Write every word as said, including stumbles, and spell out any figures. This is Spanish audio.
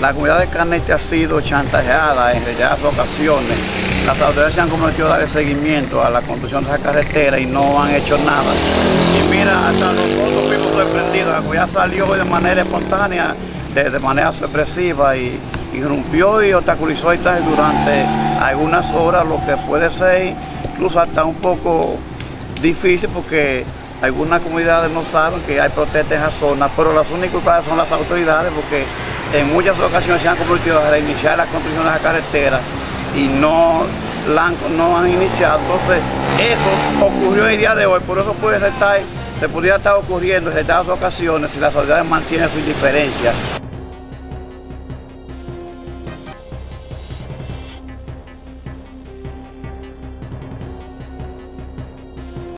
la comunidad de Canete ha sido chantajeada en reiteradas ocasiones. Las autoridades se han comprometido a darle seguimiento a la construcción de esa carretera y no han hecho nada. Y mira, hasta nosotros fuimos sorprendidos. La comunidad salió de manera espontánea, de, de manera sorpresiva y irrumpió y obstaculizó el tránsito durante algunas horas, lo que puede ser incluso hasta un poco difícil porque algunas comunidades no saben que hay protestas en esa zona, pero las únicas culpables son las autoridades porque en muchas ocasiones se han comprometido a reiniciar la construcción de esa carretera y no la han, no han iniciado. Entonces eso ocurrió el día de hoy, por eso puede estar, se podría estar ocurriendo en estas ocasiones si las autoridades mantienen su indiferencia.